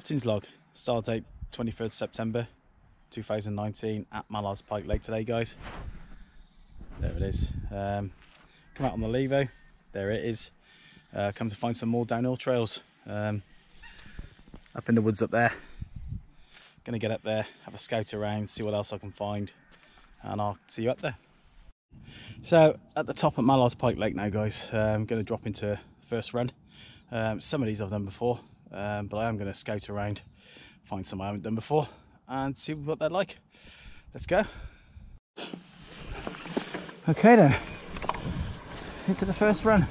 Captain's log. Start date 23rd September 2019 at Mallards Pike Lake today, guys. There it is. Come out on the Levo. There it is. Come to find some more downhill trails. Up in the woods up there. Gonna get up there, have a scout around, see what else I can find, and I'll see you up there. So at the top of Mallards Pike Lake now, guys. I'm going to drop into the first run. Some of these I've done before, but I am going to scout around, find some I haven't done before, and see what they're like. Let's go. Okay then, into the first run.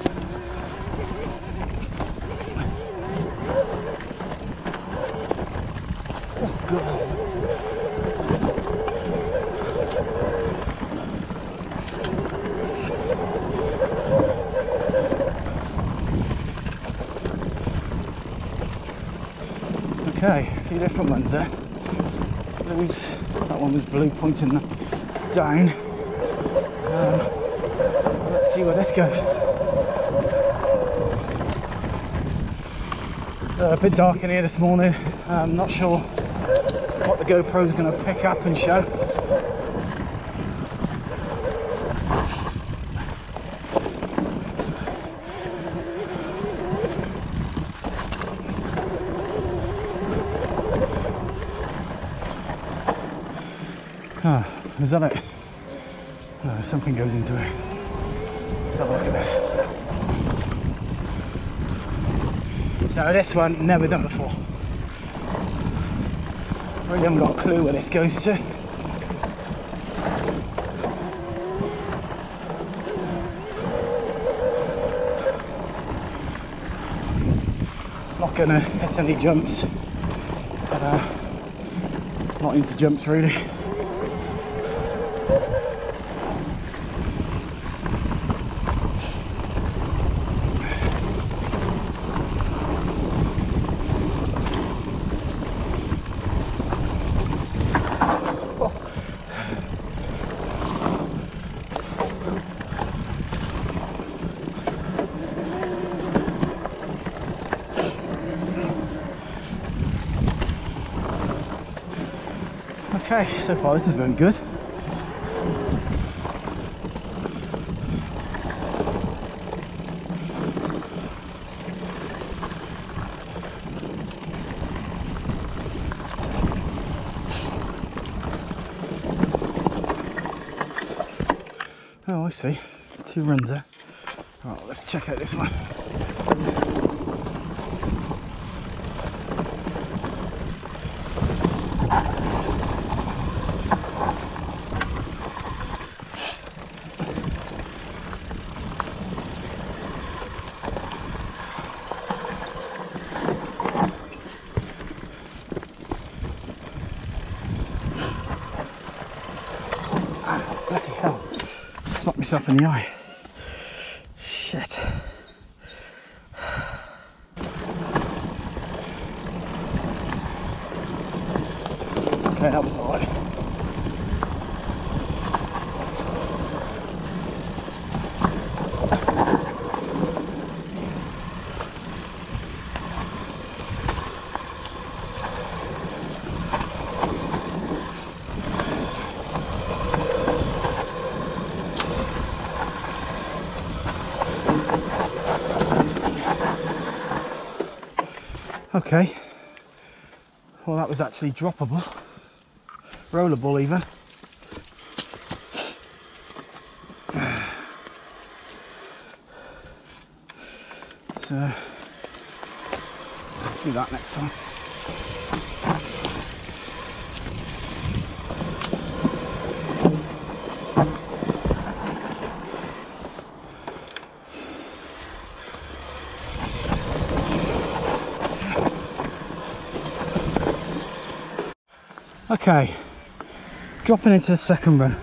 Oh God. Okay, a few different ones there. Blues, that one was blue pointing down. Let's see where this goes. A bit dark in here this morning. I'm not sure what the GoPro is going to pick up and show. Oh, is that it? Oh, something goes into it. Let's have a look at this. So this one, never done before. Really haven't got a clue where this goes to. Not gonna hit any jumps. Not into jumps really. Okay, so far this is going good. Oh, I see. 2 runs there. Right, let's check out this one. Bloody hell, smacked myself in the eye. Shit. Okay, that was alright. Okay, well that was actually droppable, rollable even. So, do that next time. Okay, dropping into the second run.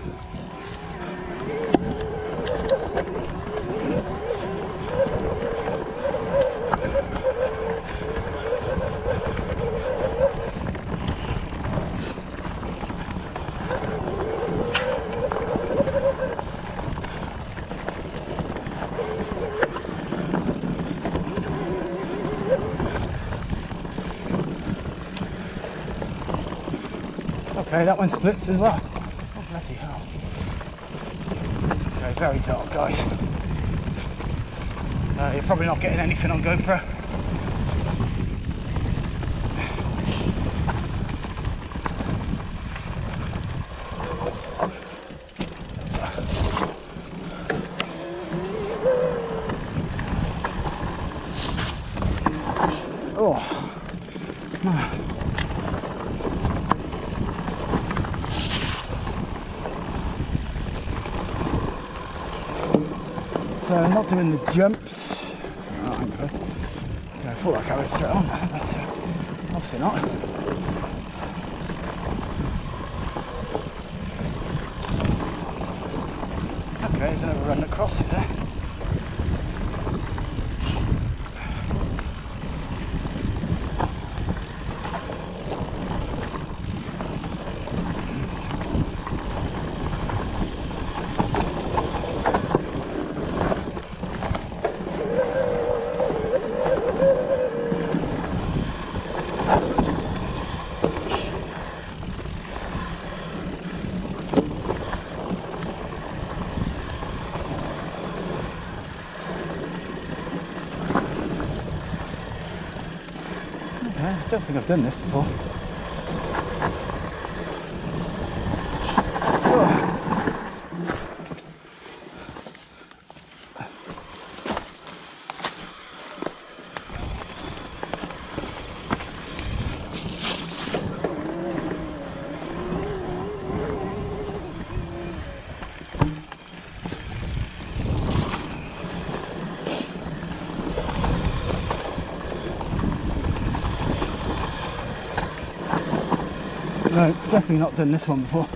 Okay, that one splits as well. Oh, bloody hell. Okay, very dark, guys. You're probably not getting anything on GoPro. Oh, man. So I'm not doing the jumps. Oh, okay. I thought I carried straight on, but obviously not. Okay, there's another run that crosses there. I don't think I've done this before. No, definitely not done this one before.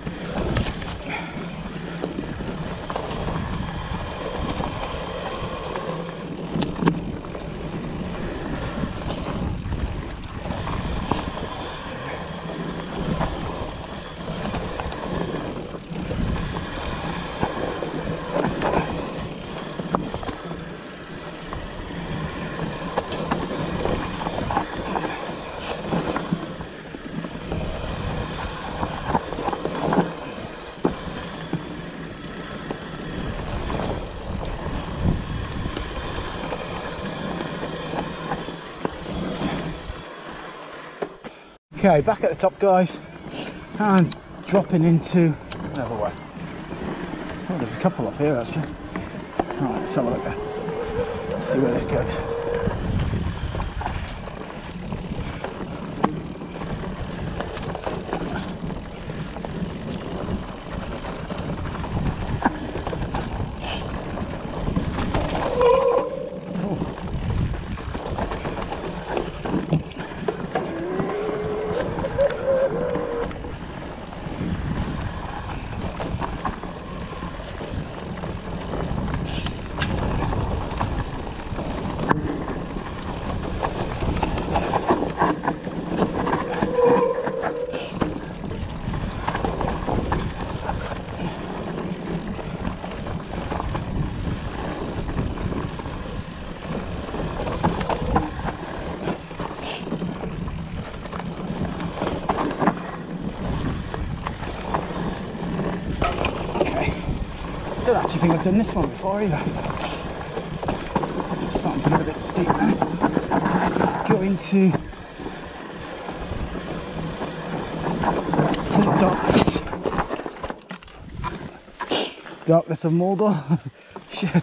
Okay, back at the top, guys, and dropping into another one. Oh, there's a couple off here actually. Alright, let's have a look there. Let's see where this goes. I don't actually think I've done this one before either. It's starting to get a bit steep now. Go into the darkness of Mordor. Shit.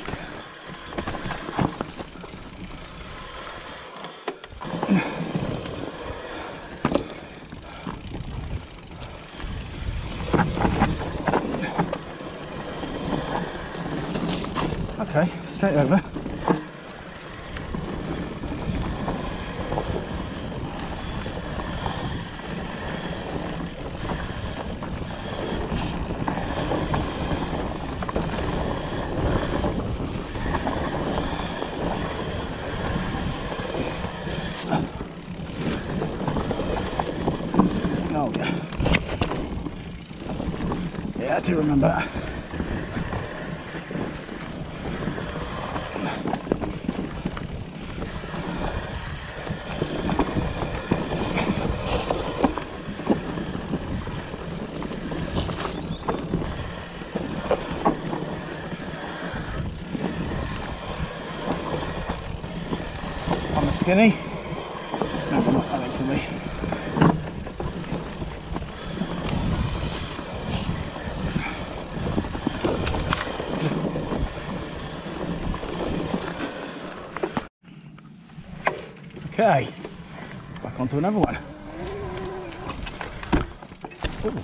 Okay, straight over. Oh yeah. Yeah, I do remember that. skinny. No, not that for me. Okay, back onto another one. Ooh.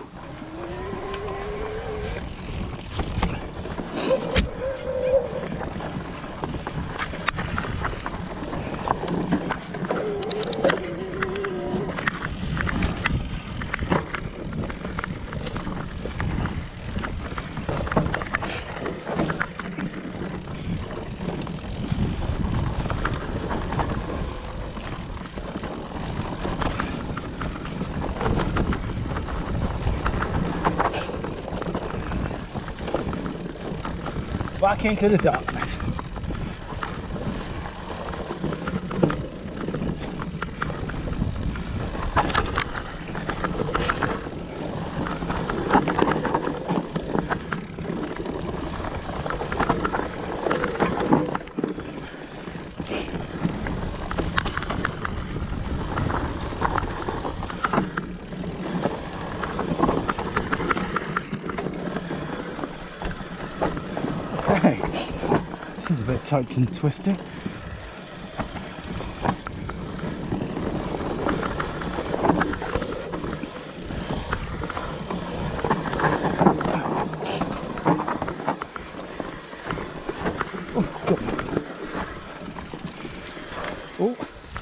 Back into the darkness. Okay, this is a bit tight and twisty. Oh.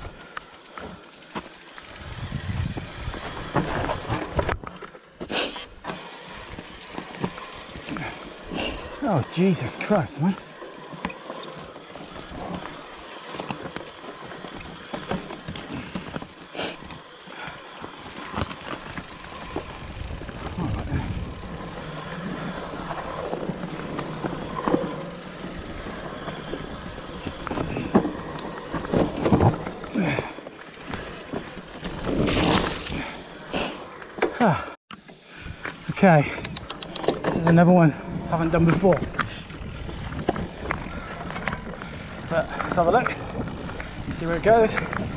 Oh, Jesus Christ, man. Okay, this is another one I haven't done before, but let's have a look and see where it goes.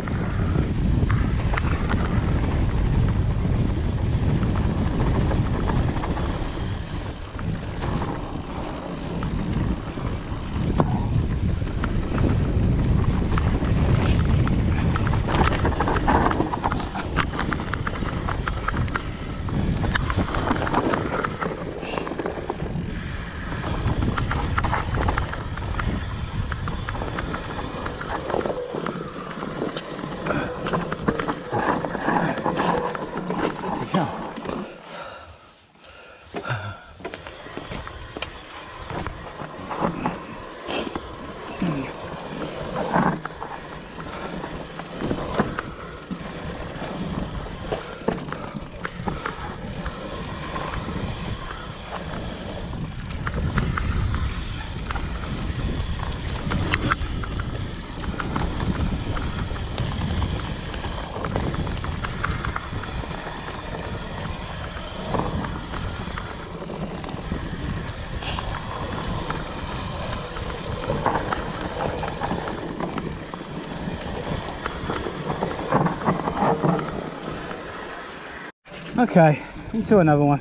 Okay, into another one.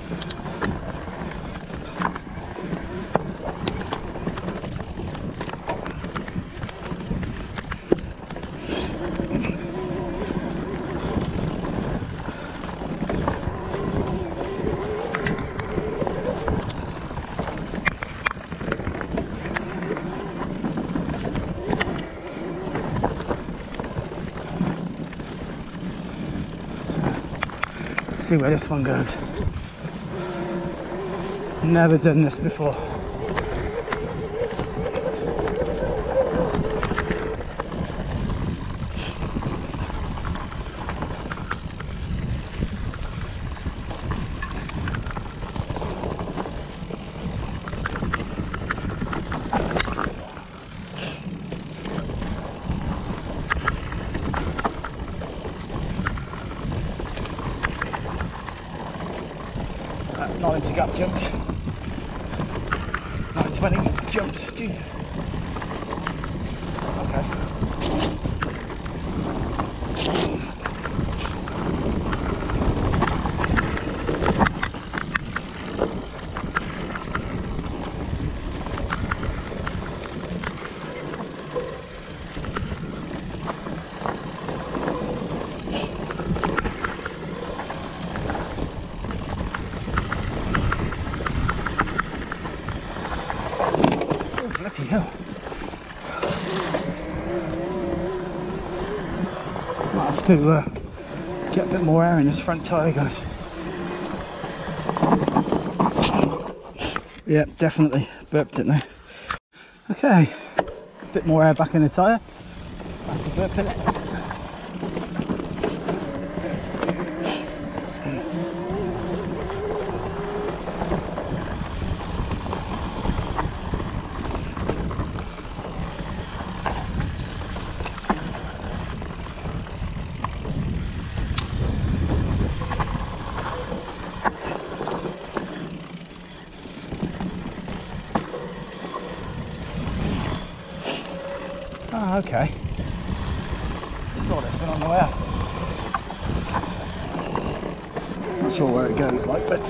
See where this one goes. Never done this before. Not into gap jumps. Not into any jumps. Jesus. Okay. bloody hell. Might have to get a bit more air in this front tyre, guys. Yeah, definitely burped it now. Okay, a bit more air back in the tyre. Back to burping it. Oh, okay. Saw this one on the way out. Not sure where it goes like, but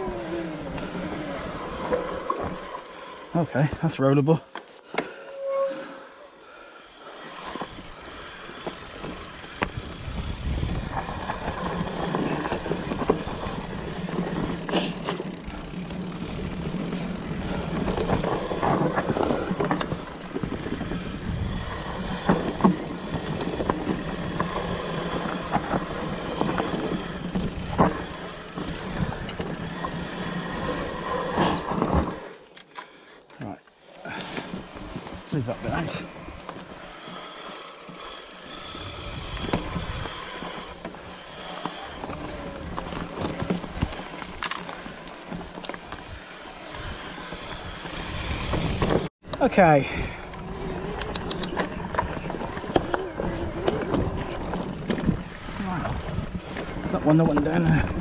okay, that's rollable. Leave that behind. Okay. Right. There's that one that went down there.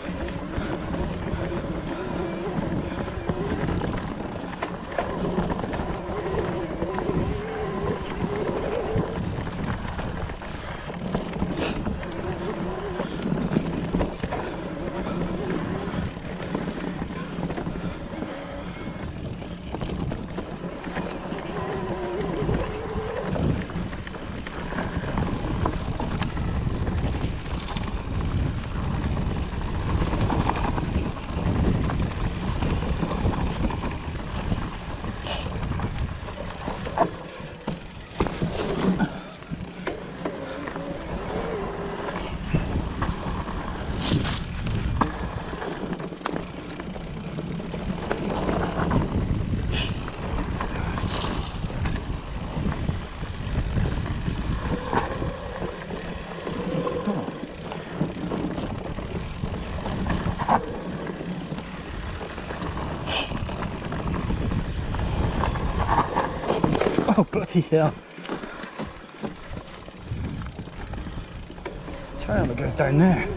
Oh, bloody hell. This trail that goes down there.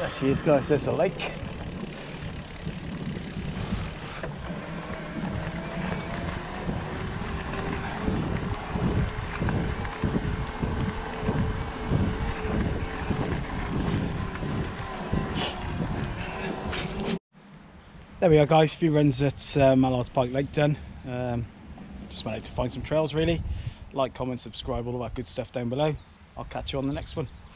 There she is, guys. There's the lake. There we are, guys. A few runs at Mallards Pike Lake done. Just went out to find some trails, really. Like, comment, subscribe, all of that good stuff down below. I'll catch you on the next one.